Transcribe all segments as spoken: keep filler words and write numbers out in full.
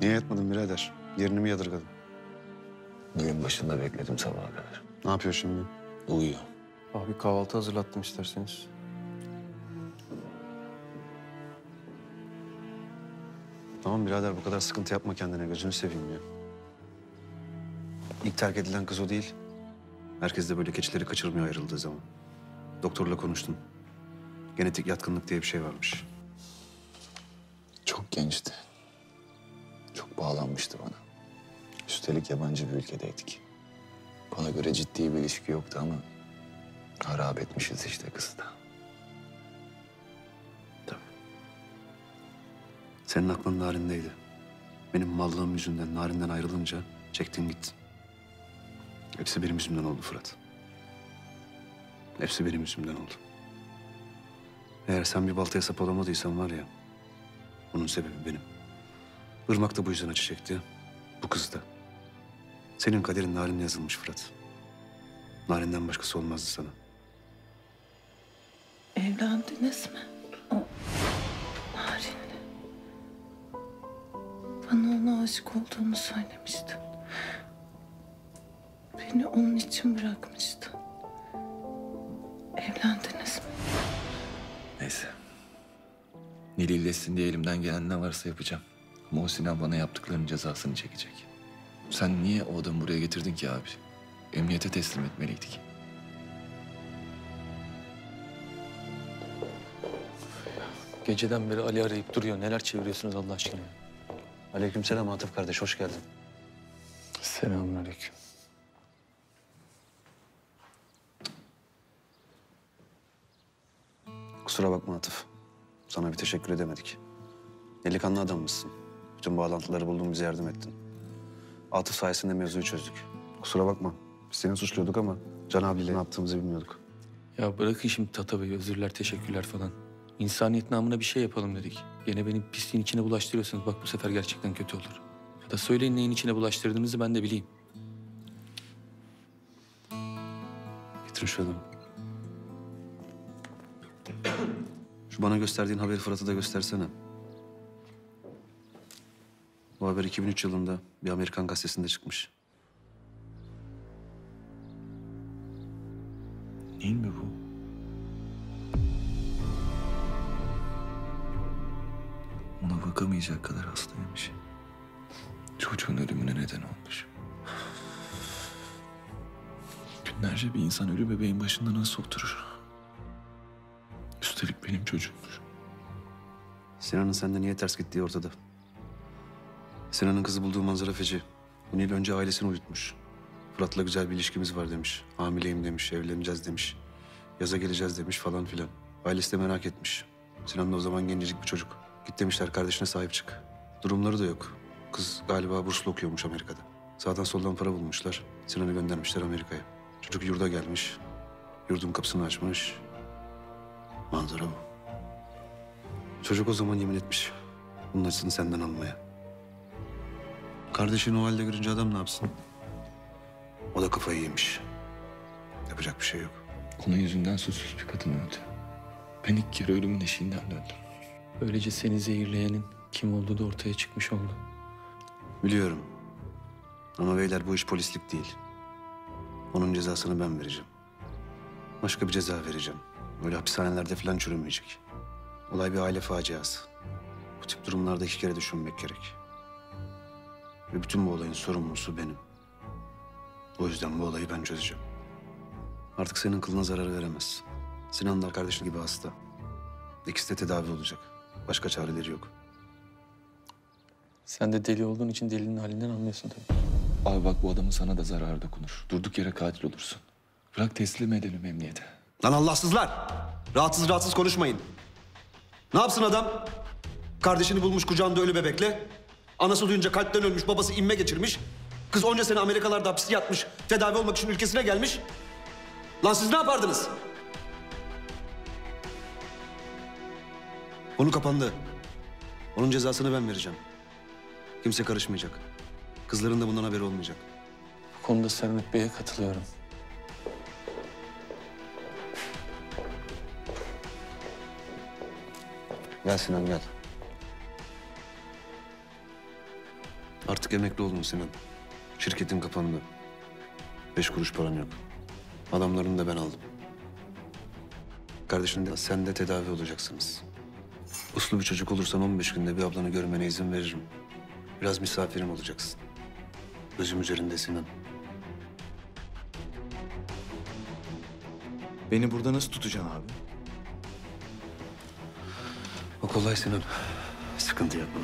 Niye yatmadın birader? Yerini mi yadırgadın? Gün başında bekledim sabaha kadar. Ne yapıyor şimdi? Uyuyor. Abi kahvaltı hazırlattım isterseniz. Tamam birader, bu kadar sıkıntı yapma kendine, gözünü seveyim ya. İlk terk edilen kız o değil. Herkes de böyle keçileri kaçırmıyor ayrıldığı zaman. Doktorla konuştum. Genetik yatkınlık diye bir şey varmış. Çok gençti. Çok bağlanmıştı bana. Üstelik yabancı bir ülkedeydik. Bana göre ciddi bir ilişki yoktu ama harap etmişiz işte kızı da. Tabii. Senin aklın Narin'deydi. Benim mallığım yüzünden Narin'den ayrılınca çektin gittin. Hepsi benim yüzümden oldu Fırat. Hepsi benim yüzümden oldu. Eğer sen bir baltaya sap olamadıysan var ya, bunun sebebi benim. Irmak da bu yüzden acı çekti. Bu kız da. Senin kaderin Narin'le yazılmış Fırat. Narin'den başkası olmazdı sana. Evlendiniz mi? O Narin'le. Bana ona aşık olduğunu söylemiştin. Beni onun için bırakmıştın. Evlendiniz mi? Neyse. Nil iyileşsin diye elimden gelen ne varsa yapacağım. Ama o Sinan bana yaptıklarının cezasını çekecek. Sen niye o adamı buraya getirdin ki abi? Emniyete teslim etmeliydik. Geceden beri Ali arayıp duruyor. Neler çeviriyorsunuz Allah aşkına? Aleykümselam Atıf kardeş, hoş geldin. Selamünaleyküm. Kusura bakma Atıf. Sana bir teşekkür edemedik. Delikanlı adammışsın. Bütün bağlantıları buldun, bize yardım ettin. Atıf sayesinde mevzuyu çözdük. Kusura bakma. Biz seni suçluyorduk ama Can abiyle ne yaptığımızı bilmiyorduk. Ya bırakın şimdi Tata Bey, özürler, teşekkürler falan. İnsaniyet namına bir şey yapalım dedik. Gene beni pisliğin içine bulaştırıyorsunuz. Bak bu sefer gerçekten kötü olur. Ya da söyleyin neyin içine bulaştırdığınızı, ben de bileyim. Getirin şu adamı. Şu bana gösterdiğin haberi Fırat'a da göstersene. Bu haber iki bin üç yılında bir Amerikan gazetesinde çıkmış. Değil mi bu? Ona bakamayacak kadar hastaymış. Çocuğun ölümüne neden olmuş. Günlerce bir insan ölü bebeğin başında nasıl oturur? Üstelik benim çocuğummuş. Sinan'ın sende niye ters gittiği ortada. Sinan'ın kızı bulduğu manzara feci. Bu Nil önce ailesini uyutmuş. Fırat'la güzel bir ilişkimiz var demiş. Hamileyim demiş, evleneceğiz demiş. Yaza geleceğiz demiş falan filan. Ailesi de merak etmiş. Sinan da o zaman gencecik bir çocuk. Git demişler, kardeşine sahip çık. Durumları da yok. Kız galiba burslu okuyormuş Amerika'da. Sağdan soldan para bulmuşlar. Sinan'ı göndermişler Amerika'ya. Çocuk yurda gelmiş. Yurdun kapısını açmış. Manzara bu. Çocuk o zaman yemin etmiş. Bunun acısını senden almaya. Kardeşini o halde görünce adam ne yapsın? O da kafayı yemiş. Yapacak bir şey yok. Onun yüzünden suçsuz bir kadın öldü. Ben ilk kere ölümün eşiğinden döndüm. Böylece seni zehirleyenin kim olduğu da ortaya çıkmış oldu. Biliyorum. Ama beyler, bu iş polislik değil. Onun cezasını ben vereceğim. Başka bir ceza vereceğim. Öyle hapishanelerde falan çürümeyecek. Olay bir aile faciası. Bu tip durumlarda iki kere düşünmek gerek. Ve bütün bu olayın sorumlusu benim. O yüzden bu olayı ben çözeceğim. Artık senin kılına zarar veremez. Sinan da kardeşin gibi hasta. İkisi de tedavi olacak. Başka çareleri yok. Sen de deli olduğun için delinin halinden anlıyorsun tabii. Abi bak, bu adamın sana da zararı dokunur. Durduk yere katil olursun. Bırak teslim edelim emniyete. Lan Allahsızlar! Rahatsız rahatsız konuşmayın. Ne yapsın adam? Kardeşini bulmuş kucağında ölü bebekle. Anası duyunca kalpten ölmüş, babası inme geçirmiş. Kız onca sene Amerikalarda hapiste yatmış. Tedavi olmak için ülkesine gelmiş. Lan siz ne yapardınız? Konu kapandı. Onun cezasını ben vereceğim. Kimse karışmayacak. Kızların da bundan haberi olmayacak. Bu konuda Sermet Bey'e katılıyorum. Gel Sinan, gel. Artık emekli oldun Sinan. Şirketin kapandı. Beş kuruş paran yok. Adamlarını da ben aldım. Kardeşin de sen de tedavi olacaksınız. Uslu bir çocuk olursan on beş günde bir ablanı görmene izin veririm. Biraz misafirim olacaksın. Gözüm üzerinde Sinan. Beni burada nasıl tutacaksın abi? O kolay Sinan. Sıkıntı yapma.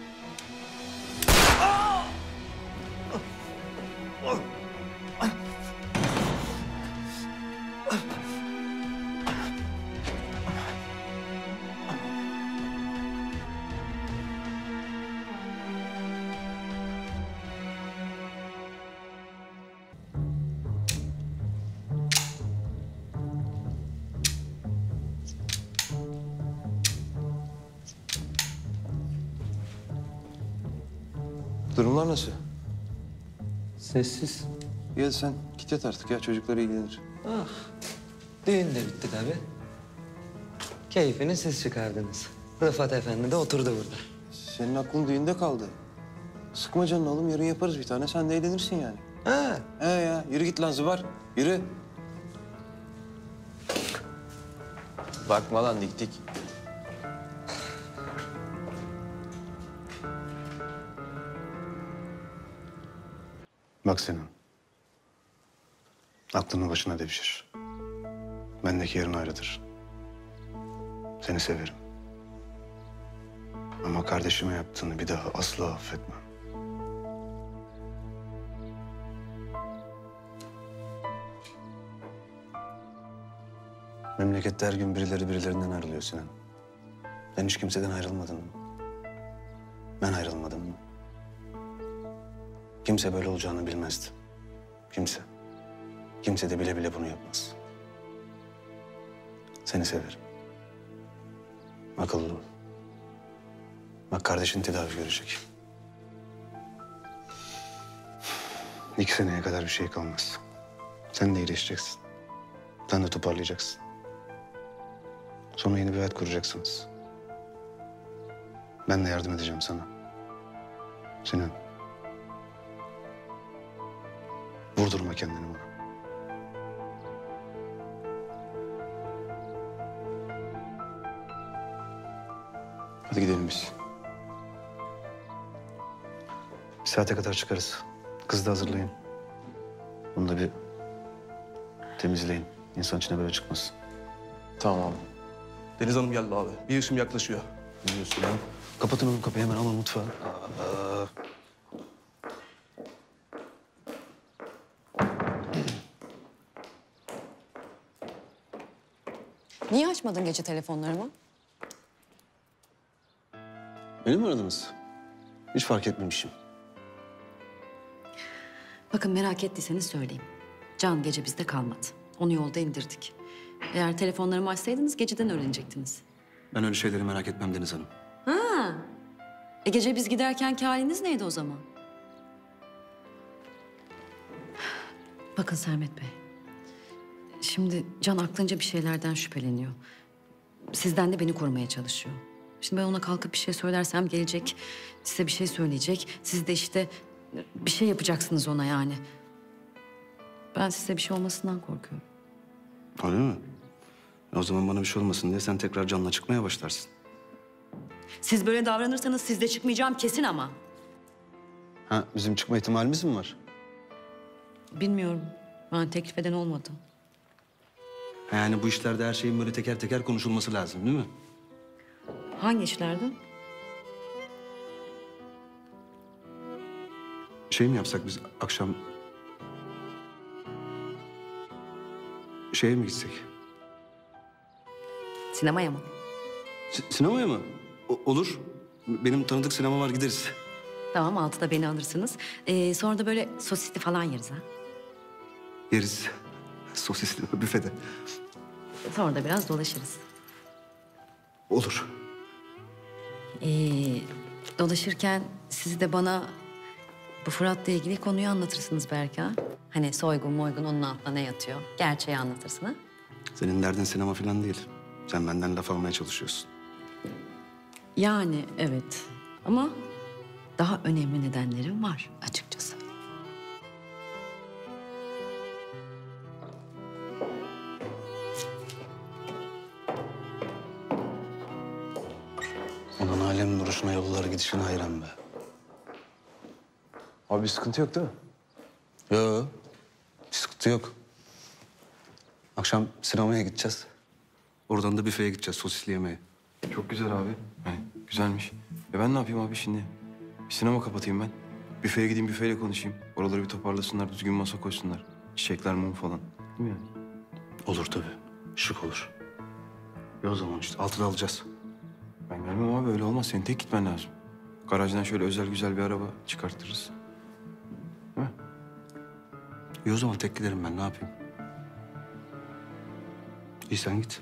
Durumlar nasıl? Sessiz. Ya sen git yat artık ya, çocuklar ilgilenir. Ah, düğün de bitti tabii. Keyfini siz çıkardınız. Rıfat Efendi de oturdu burada. Senin aklın düğünde kaldı. Sıkma canını oğlum, yarın yaparız bir tane, sen de eğlenirsin yani. Ha, He ya, yürü git lan zıbar, yürü. Bakma lan dik dik. Bak Sinan. Aklını başına devşir. Bendeki yerin ayrıdır. Seni severim. Ama kardeşime yaptığını bir daha asla affetmem. Memlekette her gün birileri birilerinden ayrılıyor Sinan. Sen hiç kimseden ayrılmadın mı? Ben ayrılmadım mı? Kimse böyle olacağını bilmezdi. Kimse. Kimse de bile bile bunu yapmaz. Seni severim. Akıllı ol. Bak kardeşin tedavi görecek. İki seneye kadar bir şey kalmaz. Sen de iyileşeceksin. Sen de toparlayacaksın. Sonra yeni bir hayat kuracaksınız. Ben de yardım edeceğim sana. Sinan. Vurdurma kendini bana. Hadi gidelim biz. Bir saate kadar çıkarız. Kızı da hazırlayın. Bunu da bir temizleyin. İnsan içine böyle çıkmasın. Tamam abi. Deniz Hanım geldi abi. Bir ışım yaklaşıyor. Ne diyorsun ya? Kapatın oğlum kapıyı, hemen alın mutfağa. Aa. Niye açmadın gece telefonlarımı? Beni mi aradınız? Hiç fark etmemişim. Bakın merak ettiyseniz söyleyeyim. Can gece bizde kalmadı. Onu yolda indirdik. Eğer telefonlarımı açsaydınız geceden öğrenecektiniz. Ben öyle şeyleri merak etmem Deniz Hanım. Ha. E gece biz giderkenki haliniz neydi o zaman? Bakın Sermet Bey. Şimdi Can aklınca bir şeylerden şüpheleniyor. Sizden de beni korumaya çalışıyor. Şimdi ben ona kalkıp bir şey söylersem gelecek, size bir şey söyleyecek. Siz de işte bir şey yapacaksınız ona yani. Ben size bir şey olmasından korkuyorum. Öyle mi? O zaman bana bir şey olmasın diye sen tekrar Can'la çıkmaya başlarsın. Siz böyle davranırsanız sizde çıkmayacağım kesin ama. Ha, bizim çıkma ihtimalimiz mi var? Bilmiyorum. Ben teklif eden olmadı. Yani bu işlerde her şeyin böyle teker teker konuşulması lazım değil mi? Hangi işlerde? Şey mi yapsak biz akşam... Şeye mi gitsek? Sinemaya mı? Si- sinemaya mı? O- olur. Benim tanıdık sinema var, gideriz. Tamam, altıda beni alırsınız. Ee, sonra da böyle sosisli falan yeriz ha. Yeriz. Sosisli büfede. Sonra da biraz dolaşırız. Olur. Ee, dolaşırken siz de bana bu Fırat'la ilgili konuyu anlatırsınız belki ha. Hani soygun moygun onun altında ne yatıyor? Gerçeği anlatırsın ha. Senin derdin sinema falan değil. Sen benden laf almaya çalışıyorsun. Yani evet ama daha önemli nedenlerim var açıkçası. Onun alem duruşuna, yollara gidişine hayran be. Abi bir sıkıntı yok değil mi? Yok. Bir sıkıntı yok. Akşam sinemaya gideceğiz. Oradan da büfeye gideceğiz sosisli yemeğe. Çok güzel abi. Yani güzelmiş. E ben ne yapayım abi şimdi? Bir sinema kapatayım ben. Büfeye gideyim, büfeyle konuşayım. Oraları bir toparlasınlar, düzgün masa koysunlar. Çiçekler, mum falan. Değil mi yani? Olur tabii. Şık olur. E o zaman işte altıda alacağız. Ben gelmem abi, öyle olmaz. Senin tek gitmen lazım. Garajdan şöyle özel güzel bir araba çıkartırız. Değil mi? İyi o zaman tek giderim ben, ne yapayım? İyi sen git.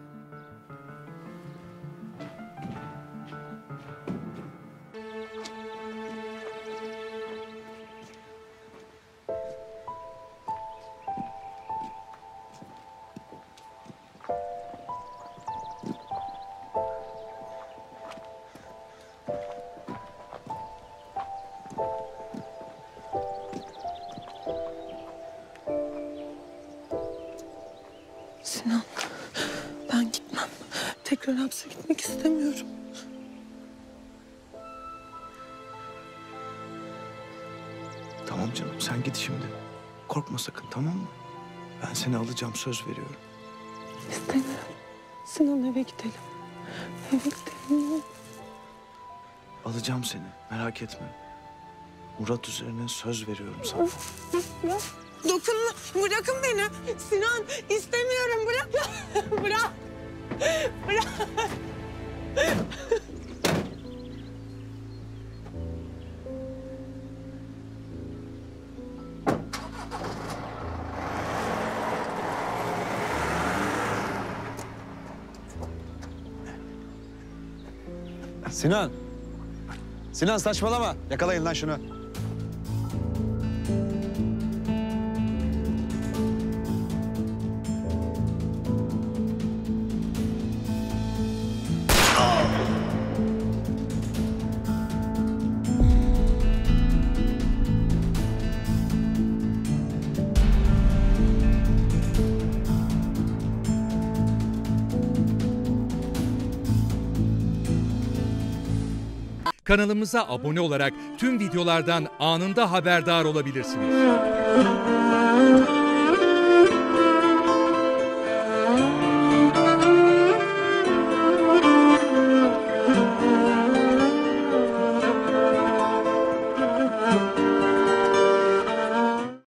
Sinan, ben gitmem. Tekrar hapse gitmek istemiyorum. Tamam canım sen git şimdi. Korkma sakın tamam mı? Ben seni alacağım söz veriyorum. İstemiyorum. Sinan eve gidelim. Eve gidelim. Ne olur. Alacağım seni merak etme. Murat üzerine söz veriyorum sana. Dokunma. Bırakın beni. Sinan istemiyorum. Bırak. Bırak. Bırak. Sinan. Sinan saçmalama. Yakalayın lan şunu. Kanalımıza abone olarak tüm videolardan anında haberdar olabilirsiniz.